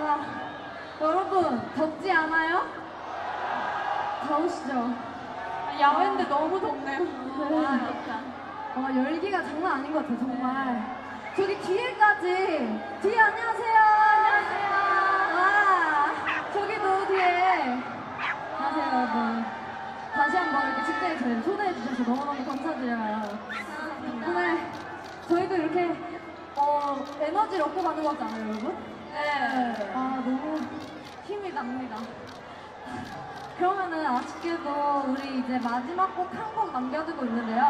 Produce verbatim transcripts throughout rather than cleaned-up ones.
아, 여러분 덥지 않아요? 더우시죠? 야외인데 너무 덥네요. 네. 와, 열기가 장난 아닌 것 같아요, 정말. 저기 뒤에까지. 뒤에 안녕하세요. 안녕하세요. 와, 저기도 뒤에. 안녕하세요, 여러분. 다시 한번 이렇게 직장에 저희를 초대해주셔서 너무너무 감사드려요. 오늘 저희도 이렇게 어, 에너지를 얻고 가는 것 같지 않아요, 여러분? 네. 아, 너무 힘이 납니다. 그러면은 아쉽게도 우리 이제 마지막 곡 한 곡 남겨두고 있는데요.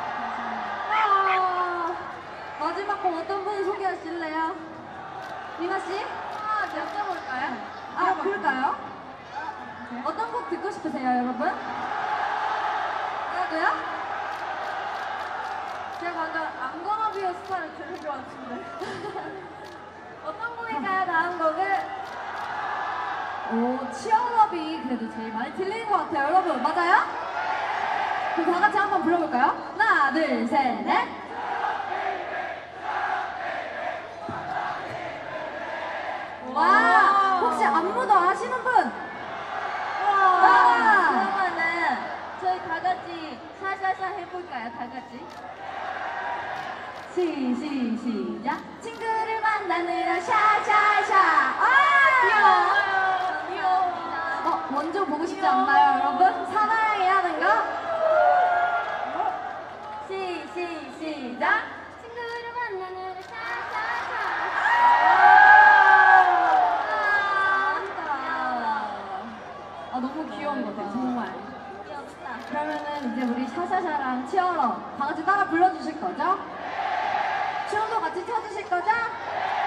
아, 마지막 곡 어떤 분이 소개하실래요? 미나씨? 아, 여쭤볼까요? 아, 그럴까요? 어떤 곡 듣고 싶으세요, 여러분? 하나도요? 제가 방금 I'm gonna be a star를 들은 것 같은데. 어떤 곡일까요, 다음 곡은? 오, 치얼업이 그래도 제일 많이 들리는 것 같아요, 여러분. 맞아요? 그럼 다 같이 한번 불러볼까요? 하나, 둘, 셋, 넷. 와, 혹시 안무도 아시는 분? 와, 그러면은 저희 다 같이 샤샤샤 해볼까요, 다 같이? 시, 시, 시작. 친구를 만나느라 샤샤샤. 아, 귀여워. 귀여워. 어, 먼저 보고 싶지 않나요, 여러분? 사나이 하는 거? 시, 시, 시작. 친구를 만나는 샤샤샤. 아, 너무 귀여운 것 같아요, 정말. 귀엽다. 그러면은 이제 우리 샤샤샤랑 치얼업 다 같이 따라 불러주실 거죠? 춤도 같이 춰주실 거죠?